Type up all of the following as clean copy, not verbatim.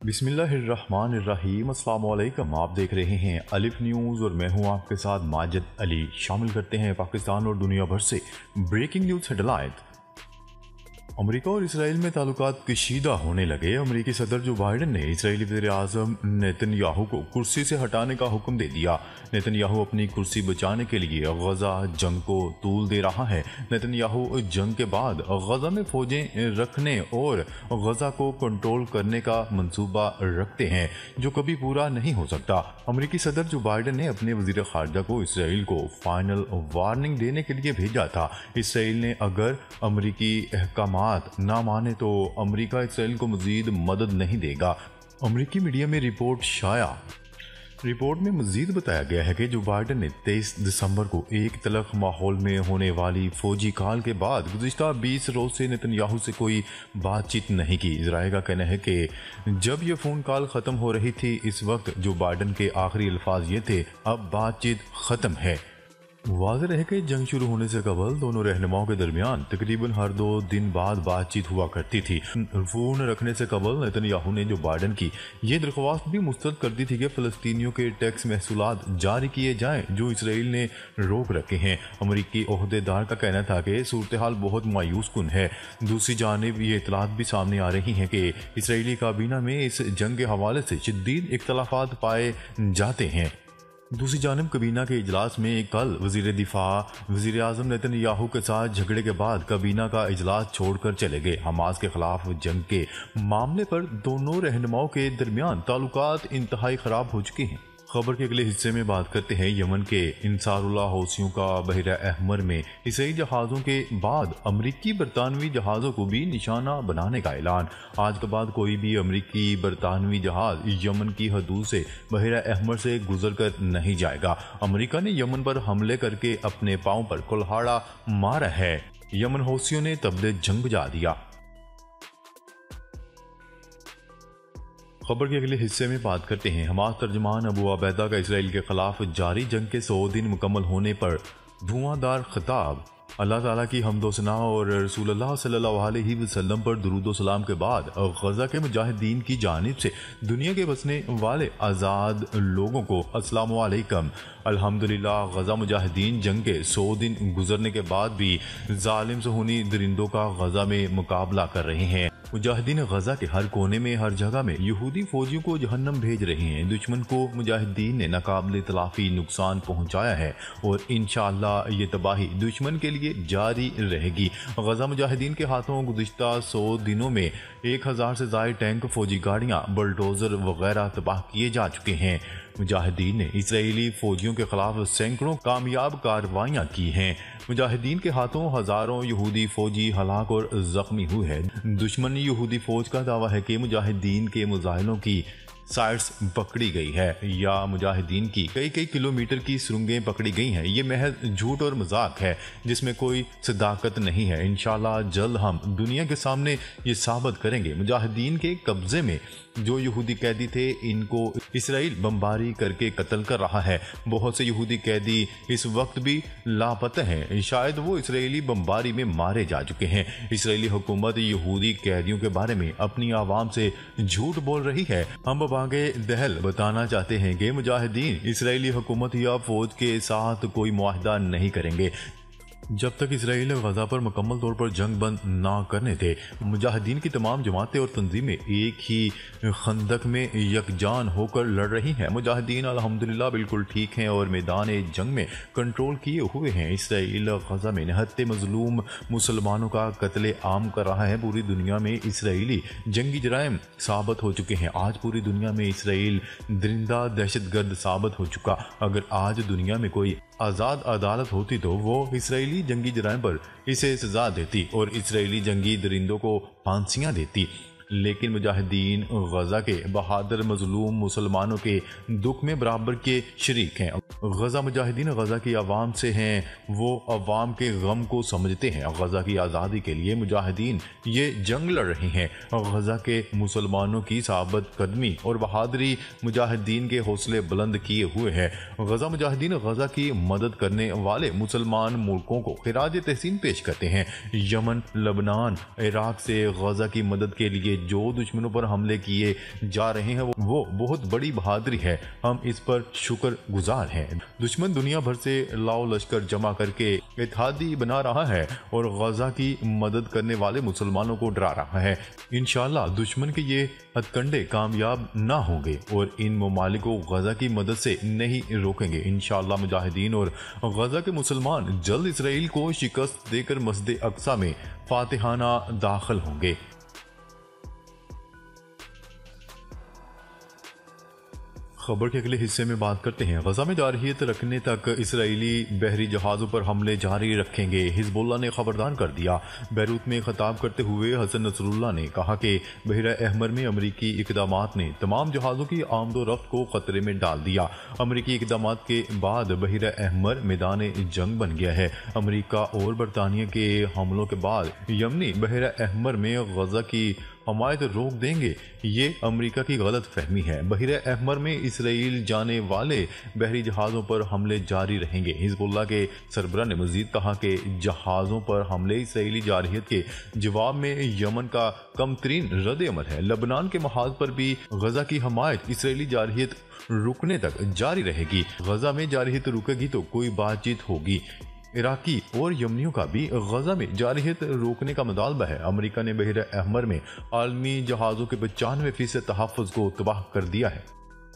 बिस्मिल्लाहिर्रहमानिर्रहीम। अस्सलाम वालेकुम। आप देख रहे हैं अलिफ न्यूज़ और मैं हूं आपके साथ माजिद अली। शामिल करते हैं पाकिस्तान और दुनिया भर से ब्रेकिंग न्यूज़ हेडलाइन। अमेरिका और इसराइल में ताल्लुकात कशीदा होने लगे। अमेरिकी सदर जो बाइडन ने इसराइली वज़ीर-ए-आज़म नेतन्याहू को कुर्सी से हटाने का हुक्म दे दिया। नेतन्याहू अपनी कुर्सी बचाने के लिए गजा जंग को तूल दे रहा है। नेतन्याहू जंग के बाद गजा में फौजें रखने और गजा को कंट्रोल करने का मंसूबा रखते हैं जो कभी पूरा नहीं हो सकता। अमेरिकी सदर जो बाइडन ने अपने वज़ीर ख़ारजा को इसराइल को फाइनल वार्निंग देने के लिए भेजा था। इसराइल ने अगर अमेरिकी अहकाम ना माने तो अमेरिका इसराइल को मजीद मदद नहीं देगा। अमेरिकी मीडिया में रिपोर्ट में मजीद बताया गया है कि जो बाइडन ने 23 दिसंबर को एक तलख माहौल में होने वाली फौजी कॉल के बाद गुज़िश्ता 20 रोज से नेतन्याहू से कोई बातचीत नहीं की। इजराइल का कहना है कि जब यह फ़ोन कॉल ख़त्म हो रही थी इस वक्त जो बाइडन के आखिरी अल्फाज ये थे, अब बातचीत ख़त्म है। वाज़ेह है कि जंग शुरू होने से कबल दोनों रहनुमाओं के दरमियान तकरीबन हर 2 दिन बाद बातचीत हुआ करती थी। फ़ोन रखने से कबल नेतन्याहू ने जो बाइडन की ये दरख्वास्त भी मुस्तरद कर दी थी कि फ़लस्तीनियों के टैक्स महसूलात जारी किए जाएं जो इसराइल ने रोक रखे हैं। अमरीकी ओहदेदार का कहना था कि सूरत हाल बहुत मायूस कुन है। दूसरी जानिब ये इतलात भी सामने आ रही हैं कि इसराइली काबीना में इस जंग के हवाले से शदीद इख्तलाफात पाए जाते हैं। दूसरी जानब कबीना के इजलास में कल वज़ीर दिफा वज़ीर-ए-आज़म नेतन्याहू के साथ झगड़े के बाद कबीना का इजलास छोड़कर चले गए। हमास के खिलाफ जंग के मामले पर दोनों रहनुमाओं के दरमियान ताल्लुकात इंतहाई ख़राब हो चुके हैं। खबर के अगले हिस्से में बात करते हैं यमन के इंसारुल्लाह हौसियों का बहरा अहमर में इसराइली जहाज़ों के बाद अमरीकी बरतानवी जहाज़ों को भी निशाना बनाने का ऐलान। आज के बाद कोई भी अमरीकी बरतानवी जहाज़ यमन की हदूद से बहरा अहमर से गुजर कर नहीं जाएगा। अमरीका ने यमन पर हमले करके अपने पाँव पर कुल्हाड़ा मारा है। यमन हौसियों ने तबले जंग बुझा दिया। खबर के अगले हिस्से में बात करते हैं हमास तर्जमान अबू अबैदा का इसराइल के खिलाफ जारी जंग के 100 दिन मुकम्मल होने पर धुआंधार खिताब। अल्लाह ताला की हम्दो सना और रसूलुल्लाह सल्लल्लाहु अलैहि वसल्लम पर दुरूद व सलाम के बाद गजा के मुजाहिदीन की जानिब से दुनिया के बसने वाले आज़ाद लोगों को अस्सलाम वालेकुम। अल्हम्दुलिल्लाह गजा मुजाहिदीन जंग के 100 दिन गुजरने के बाद भी जालिम सहूनी दरिंदों का गजा में मुकाबला कर रहे हैं। मुजाहिदीन गजा के हर कोने में हर जगह में यहूदी फौजियों को जहन्नम भेज रहे हैं। दुश्मन को मुजाहिदीन ने नाकाबिल तलाफी नुकसान पहुंचाया है और इंशाअल्लाह ये तबाही दुश्मन के लिए जारी रहेगी। गजा मुजाहिदीन के हाथों गुज़िश्ता 100 दिनों में 1000 से ज़ायद टैंक, फौजी गाड़ियाँ, बुलडोजर वगैरह तबाह किए जा चुके हैं। मुजाहिदीन ने इसराइली फौजियों के खिलाफ सैकड़ों कामयाब कार्रवाइयाँ की हैं। मुजाहिदीन के हाथों हजारों यहूदी फौजी हलाक और जख्मी हुए हैं। दुश्मन यहूदी फौज का दावा है कि मुजाहिदीन के मुजाहिलों की साइट्स पकड़ी गई है या मुजाहिदीन की कई किलोमीटर की सुरंगें पकड़ी गई हैं। ये महज झूठ और मजाक है जिसमें कोई सदाकत नहीं है। इंशाल्लाह जल्द हम दुनिया के सामने ये साबित करेंगे। मुजाहिदीन के कब्जे में जो यहूदी कैदी थे इनको इसराइल बमबारी करके कत्ल कर रहा है। बहुत से यहूदी कैदी इस वक्त भी लापता हैं, शायद वो इसराइली बमबारी में मारे जा चुके हैं। इसराइली हुकूमत यहूदी कैदियों के बारे में अपनी आवाम से झूठ बोल रही है। हम बागे दहल बताना चाहते हैं कि मुजाहिदीन इसराइली हुकूमत या फौज के साथ कोई मुआहदा नहीं करेंगे जब तक इसराइल गजा पर मुकम्मल तौर पर जंग बंद ना करने थे। मुजाहिदीन की तमाम जमातें और तंजीमें एक ही खंदक में यकजान होकर लड़ रही हैं। मुजाहिदीन अल्हम्दुलिल्लाह बिल्कुल ठीक हैं और मैदान जंग में कंट्रोल किए हुए हैं। इसराइल गजा में निहत्ते मजलूम मुसलमानों का कत्ले आम कर रहा है। पूरी दुनिया में इसराइली जंगी जराइम साबित हो चुके हैं। आज पूरी दुनिया में इसराइल दरिंदा दहशतगर्द साबित हो चुका। अगर आज दुनिया में कोई आज़ाद अदालत होती तो वो इसराइली जंगी जराइम पर इसे सजा देती और इसराइली जंगी दरिंदों को फांसियां देती। लेकिन मुजाहिदीन गजा के बहादुर मजलूम मुसलमानों के दुख में बराबर के शरीक हैं। गजा मुजाहिदीन गजा की आवाम से हैं, वो आवाम के गम को समझते हैं। गजा की आज़ादी के लिए मुजाहिदीन ये जंग लड़ रहे हैं। गजा के मुसलमानों की साबित कदमी और बहादुरी मुजाहिदीन के हौसले बुलंद किए हुए है। गजा मुजाहिदीन गजा की मदद करने वाले मुसलमान मुल्कों को खिराज तहसीन पेश करते हैं। यमन, लबनान, इराक से गजा की मदद के लिए जो दुश्मनों पर हमले किए जा रहे हैं वो बहुत बड़ी बहादुरी है। हम इस पर शुक्र गुजार हैं। दुश्मन दुनिया भर से लाओ लश्कर जमा करके इत्तेहादी बना रहा है और गजा की मदद करने वाले मुसलमानों को डरा रहा है। इंशाअल्लाह दुश्मन के ये हथकंडे कामयाब ना होंगे और इन ममालिक को गजा की मदद से नहीं रोकेंगे। इंशाअल्लाह मुजाहिदीन और गजा के मुसलमान जल्द इसराइल को शिकस्त देकर मस्जिद अक्सा में फातिहाना दाखिल होंगे। खबर के अगले हिस्से में बात करते हैं। गजा में जारहियत रखने तक इसराइली बहरी जहाज़ों पर हमले जारी रखेंगे, हिजबुल्लाह ने खबरदार कर दिया। बैरूत में खिताब करते हुए हसन नसरुल्लाह ने कहा कि बहरा अहमर में अमरीकी इकदामात ने तमाम जहाज़ों की आमदोरफ्त को खतरे में डाल दिया। अमरीकी इकदामात के बाद बहरा अहमर मैदान जंग बन गया है। अमरीका और बरतानिया के हमलों के बाद यमनी बहरा अहमर में गजा की हमायत रोक देंगे, ये अमेरिका की गलत फहमी है। बहरा अहमर में इसराइल जाने वाले बहरी जहाज़ों पर हमले जारी रहेंगे। हिजबुल्लाह के सरबराह ने मजीद कहा कि जहाज़ों पर हमले इसराइली जारहियत के जवाब में यमन का कम तरीन रद्द अमल है। लबनान के महाज पर भी गजा की हमायत इसराइली जारहियत रुकने तक जारी रहेगी। गजा में जारहियत रुकेगी तो कोई बातचीत होगी। इराकी और यमनियों का भी गजा में जारहियत रोकने का मुतालबा है। अमेरिका ने बहरा अहमर में आलमी जहाज़ों के 95% तहफ़्फ़ुज़ को तबाह कर दिया है।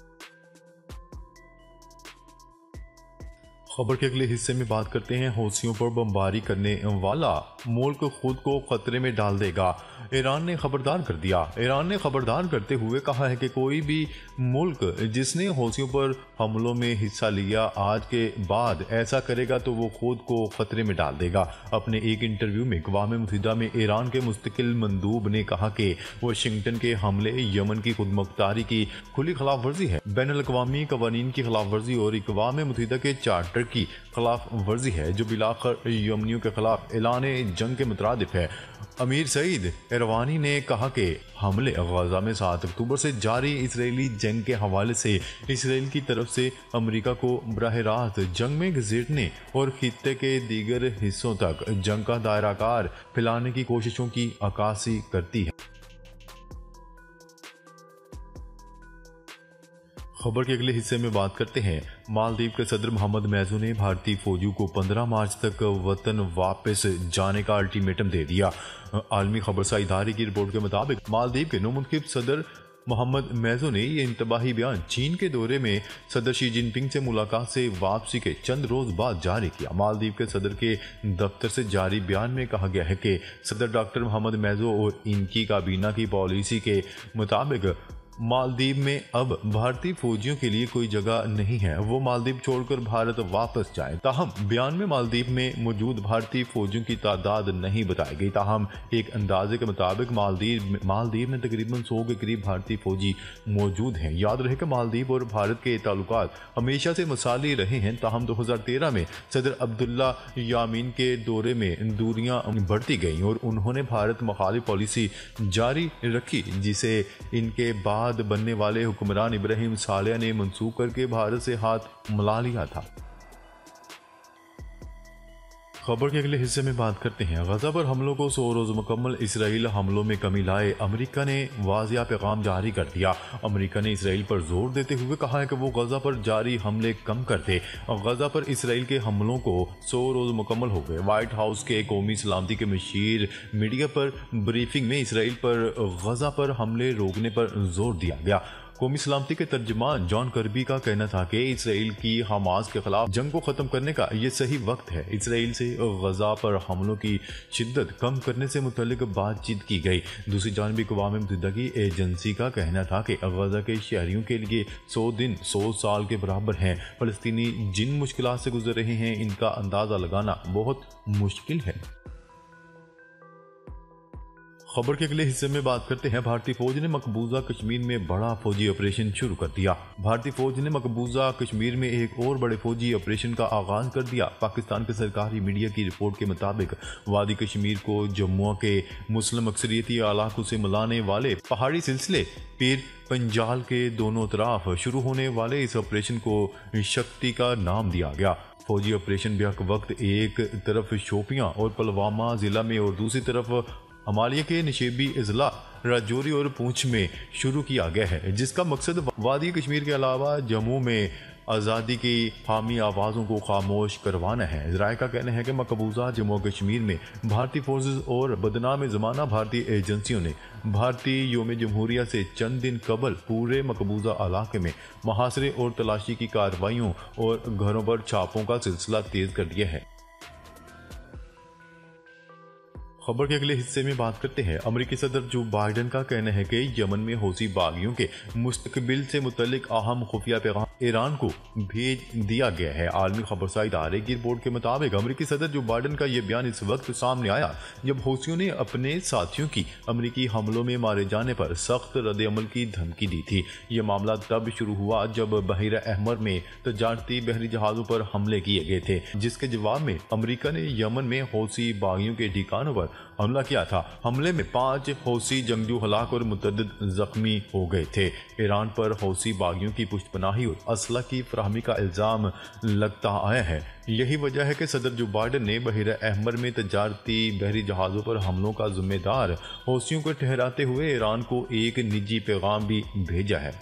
खबर के अगले हिस्से में बात करते हैं। हौसियों पर बमबारी करने वाला मुल्क खुद को खतरे में डाल देगा, ईरान ने खबरदार कर दिया। ईरान ने खबरदार करते हुए कहा है कि कोई भी मुल्क जिसने हौसियों पर हमलों में हिस्सा लिया आज के बाद ऐसा करेगा तो वो खुद को खतरे में डाल देगा। अपने एक इंटरव्यू में अक़वाम मुत्तहिदा में ईरान के मुस्तकिल मंदूब ने कहा कि वाशिंगटन के हमले यमन की खुदमुख्तारी की खुली खिलाफ वर्जी है, बैनुल-अक़वामी कवानीन की खिलाफ वर्जी और अक़वाम मुत्तहिदा के चार्टर की खिलाफ वर्जी है, जो बिलाखिर यमनियों के खिलाफ ऐलान जंग के मुतरादिफ है। अमीर सईद इरवानी ने कहा कि हमले गजा में 7 अक्टूबर से जारी इसराइली जंग के हवाले से इसराइल की तरफ से अमेरिका को बराह रास्त जंग में घसीटने और खित्ते के दीगर हिस्सों तक जंग का दायराकार फैलाने की कोशिशों की अक्कासी करती है। खबर के अगले हिस्से में बात करते हैं। मालदीव के सदर मोहम्मद मैजू ने भारतीय फौजियों को 15 मार्च तक वतन वापस जाने का अल्टीमेटम दे दिया। आलमी खबरसा इदारे की रिपोर्ट के मुताबिक मालदीव के नौमुंतखब सदर मोहम्मद मैजू ने यह इंतबाही बयान चीन के दौरे में सदर शी जिनपिंग से मुलाकात से वापसी के चंद रोज बाद जारी किया। मालदीव के सदर के दफ्तर से जारी बयान में कहा गया है कि सदर डॉक्टर मोहम्मद मैजू और इनकी काबीना की पॉलिसी के मुताबिक मालदीव में अब भारतीय फौजियों के लिए कोई जगह नहीं है, वो मालदीव छोड़कर भारत वापस जाएं। ताहम बयान में मालदीव में मौजूद भारतीय फौजियों की तादाद नहीं बताई गई। ताहम एक अंदाजे के मुताबिक मालदीव में तकरीबन 100 के करीब भारतीय फौजी मौजूद हैं। याद रहे कि मालदीव और भारत के ताल्लुकात हमेशा से मसाली रहे हैं। ताहम 2013 में सदर अब्दुल्ला यामीन के दौरे में दूरियां बढ़ती गईं और उन्होंने भारत मुखालिफ पॉलिसी जारी रखी, जिसे इनके बाद बनने वाले हुक्मरान इब्राहिम सालेह ने मंसूख करके भारत से हाथ मिला लिया था। खबर के अगले हिस्से में बात करते हैं। गजा पर हमलों को 100 रोज मुकम्मल, इसराइल हमलों में कमी लाए, अमेरिका ने वाज़िया पैगाम जारी कर दिया। अमेरिका ने इसराइल पर जोर देते हुए कहा है कि वो गजा पर जारी हमले कम कर दे। गजा पर इसराइल के हमलों को 100 रोज मुकम्मल हो गए। व्हाइट हाउस के कौमी सलामती के मशीर मीडिया पर ब्रीफिंग में इसराइल पर गजा पर हमले रोकने पर जोर दिया गया। कौमी सलामती के तर्जुमान जॉन कर्बी का कहना था कि इसराइल की हमास के खिलाफ जंग को ख़त्म करने का ये सही वक्त है। इसराइल से गजा पर हमलों की शिद्दत कम करने से मुतल्लिक बातचीत की गई। दूसरी जानब अक़वाम मुत्तहिदा की एजेंसी का कहना था कि गजा के शहरियों के लिए 100 दिन 100 साल के बराबर हैं। फ़लस्तीनी जिन मुश्किलात से गुजर रहे हैं, इनका अंदाज़ा लगाना बहुत मुश्किल है। खबर के अगले हिस्से में बात करते हैं। भारतीय फौज ने मकबूजा कश्मीर में बड़ा फौजी ऑपरेशन शुरू कर दिया। भारतीय फौज ने मकबूजा कश्मीर में एक और बड़े फौजी ऑपरेशन का आगाज कर दिया। पाकिस्तान के सरकारी मीडिया की रिपोर्ट के मुताबिक वादी कश्मीर को जम्मू के मुस्लिम अक्सरियती इलाकों से मिलाने वाले पहाड़ी सिलसिले पीर पंजाल के दोनों तरफ शुरू होने वाले इस ऑपरेशन को शक्ति का नाम दिया गया। फौजी ऑपरेशन बेहक वक्त एक तरफ शोपियां और पुलवामा जिला में और दूसरी तरफ हिमालय के निशेबी अजला राजौरी और पूंछ में शुरू किया गया है, जिसका मकसद वादी कश्मीर के अलावा जम्मू में आज़ादी की हामी आवाज़ों को खामोश करवाना है। ज़राए का कहना है कि मकबूजा जम्मू कश्मीर में भारतीय फोर्सेस और बदनाम ज़माना भारतीय एजेंसियों ने भारतीय योम जमहूरिया से चंद दिन कबल पूरे मकबूजा इलाके में मुहासरे और तलाशी की कार्रवाइयों और घरों पर छापों का सिलसिला तेज कर दिया है। खबर के अगले हिस्से में बात करते हैं। अमेरिकी सदर जो बाइडेन का कहना है कि यमन में हौसी बागियों के मुस्तकबिल से मुतल्लिक अहम खुफिया पैगाम ईरान को भेज दिया गया है। आलमी खबरसार इदारे की रिपोर्ट के मुताबिक अमेरिकी सदर जो बाइडेन का यह बयान इस वक्त सामने आया जब हौसियों ने अपने साथियों की अमेरिकी हमलों में मारे जाने पर सख्त रद्द-ए-अमल की धमकी दी थी। यह मामला तब शुरू हुआ जब बहरा अहमर में तजारती बहरी जहाजों पर हमले किए गए थे, जिसके जवाब में अमेरिका ने यमन में हौसी बागियों के ठिकानों पर हमला किया था। हमले में 5 हौसी जंगजू हलाक और मुतअद्दिद जख्मी हो गए थे। ईरान पर हौसी बागियों की पुष्टपनाही और असला की फराहमी का इल्जाम लगता आया है। यही वजह है कि सदर जो बाइडेन ने बहरा अहमर में तजारती बहरी जहाज़ों पर हमलों का जिम्मेदार हौसियों को ठहराते हुए ईरान को एक निजी पैगाम भी भेजा है।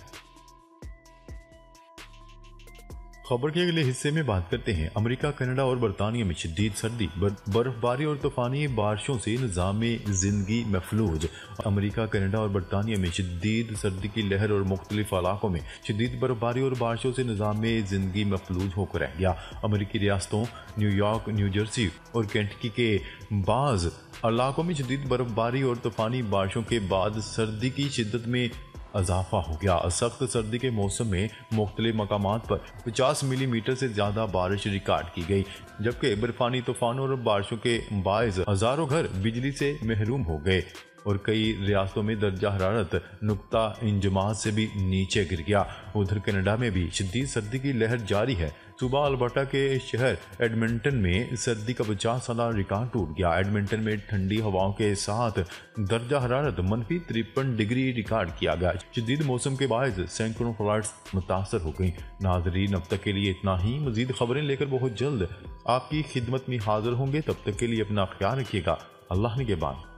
खबर के अगले हिस्से में बात करते हैं। अमेरिका, कनाडा और बरतानिया में शदीद सर्दी, बर्फबारी और तूफानी बारिशों से निज़ाम जिंदगी महफूज। अमेरिका, कनाडा और बरतानिया में शदीद सर्दी की लहर और मुख्तलिफ इलाकों में शदीद बर्फबारी और बारिशों से निज़ाम जिंदगी महफूज होकर रह गया। अमेरिकी रियासतों न्यूयॉर्क, न्यू जर्सी और केंटकी के बाज़ इलाकों में शदीद बर्फबारी और तूफानी बारिशों के बाद सर्दी की शिद्दत में इजाफा हो गया। सख्त सर्दी के मौसम में मुख्तलिफ मकामात पर 50 मिलीमीटर से ज्यादा बारिश रिकॉर्ड की गई, जबकि बर्फानी तूफानों और बारिशों के बायस हजारों घर बिजली से महरूम हो गए और कई रियासतों में दर्जा हरारत नुक्ता इंजमात से भी नीचे गिर गया। उधर कनाडा में भी शदीद सर्दी की लहर जारी है। सुबह अल्बर्टा के शहर एडमिंटन में सर्दी का 50 साला रिकॉर्ड टूट गया। एडमिंटन में ठंडी हवाओं के साथ दर्जा हरारत -53 डिग्री रिकॉर्ड किया गया। शदीद मौसम के बायस सैकड़ों फ्लाइट्स मुतासर हो गई। नाजरीन, अब तक के लिए इतना ही। मजीद खबरें लेकर बहुत जल्द आपकी खिदमत में हाजिर होंगे। तब तक के लिए अपना ख्याल रखिएगा। अल्लाह ने के बाद।